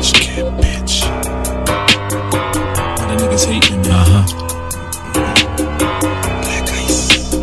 HCAT, bitch. Why the niggas hating me? Black ice.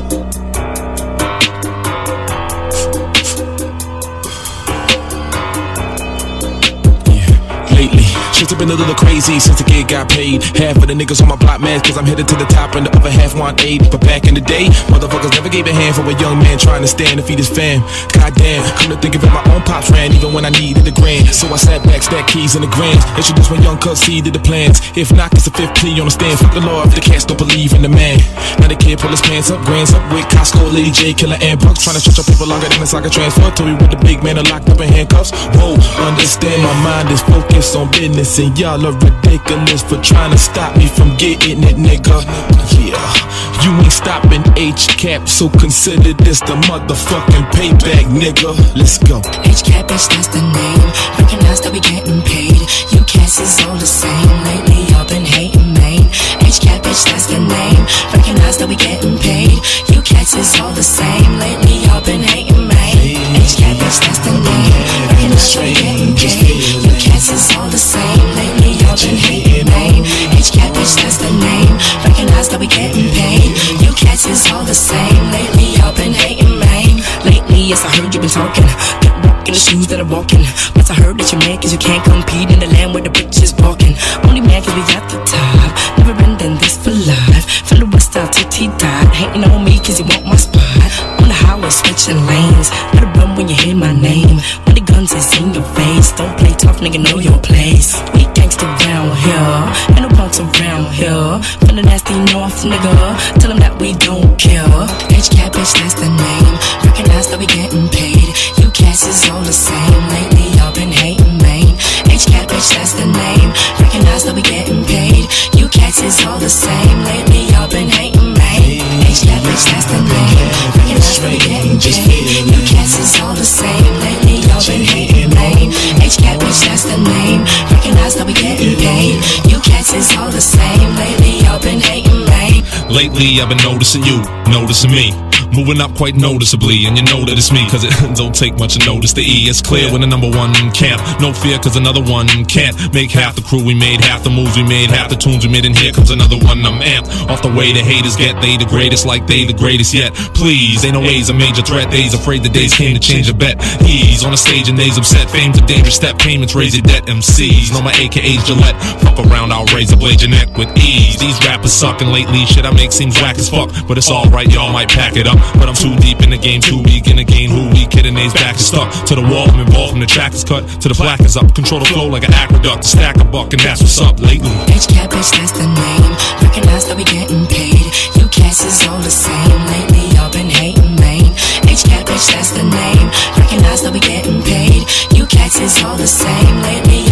Lately, shit's been a little crazy since the gig got paid. Half of the niggas on my block mad cause I'm headed to the top and the other half want aid. But back in the day, motherfuckers never gave a hand for a young man trying to stand to feed his fam. Goddamn, come to think of it, my own pops ran even when I needed a grand. So I sat back, stacked keys in the grams. Introduced my young cuz, seeded the plans. If not, it's a fifth plea on the stand. Fuck the law if the cats don't believe in the man. Now the kid pull his pants up, grands up with Costco, Lady J, Killer, and Brooks. Trying to stretch up people longer than a soccer transfer. Till we with the big man are locked up in handcuffs. Whoa, understand my mind is focused on business, and y'all are ridiculous for trying to stop me from getting it, nigga. Yeah, you ain't stopping HCAP, so consider this the motherfucking payback, nigga. Let's go. HCAP, bitch, that's the name. Recognize that we getting paid. You cats is all the same. Lately, y'all been hating, man. HCAP, bitch, that's the name. Recognize that we getting paid. You cats is all the same. Lately, y'all been hating, man. HCAP, bitch, that's the name. Recognize that we getting paid. You cats is all the same. Lately, y'all been hating, man. HCAP, bitch, that's the name. Recognize that we getting paid. You cats is all the same. Lately, y'all been hating, man. Lately, yes, I heard you been talking. Get walking the shoes that I'm walking. But I heard that you're mad cause you can't compete in the land where the bitches walking. Only mad cause we at the top. Never been done this for life. From the west out to T-Dot. Hating on me cause you want my spot. On the highway switching lanes. Let it run when you hear my name. When the guns is in your face. Don't play tough, nigga, know your place. We gangsta around here. Ain't no punks around here. From the nasty north, nigga. Tell them that we don't care. HCAP, bitch, that's the name. Recognize that we getting paid. You cats is all the same. Lately, y'all been hating, man. HCAP, bitch, that's the name. Recognize that we getting paid. You cats is all the same. Lately, y'all been hating, man. HCAP, bitch, that's the name. Recognize that we getting paid. You cats is all the same. Lately, y'all been hating, man. HCAP, bitch, that's the name. Recognize that we getting paid. You cats is all the same. Lately, y'all been hating, man. Lately, I've been noticing you, noticing me. Moving up quite noticeably, and you know that it's me, cause it don't take much to notice the E. It's clear when the number one camp. No fear, cause another one can't make half the crew we made, half the moves we made, half the tunes we made, and here comes another one. I'm amped off the way the haters get. They the greatest, like they the greatest yet. Please, ain't no A's a major threat. They's afraid the days came to change a bet. He's on the stage and they's upset. Fame's a dangerous step, payments raise your debt. MCs know my AKA's Gillette. Fuck around, I'll razor blade your neck with ease. These rappers suckin' lately, shit I make seems whack as fuck. But it's alright, y'all might pack it up. But I'm too deep in the game, too weak in the game. Who we kidding? Names back is stuck to the wall. I'm involved from the track is cut to the black is up. Control the flow like an aqueduct. Stack a buck, and that's what's up lately. HCAP, bitch, that's the name. Recognize that we getting paid. You cats is all the same. Lately, y'all been hating, man. HCAP, bitch, that's the name. Recognize that we getting paid. You cats is all the same. Lately,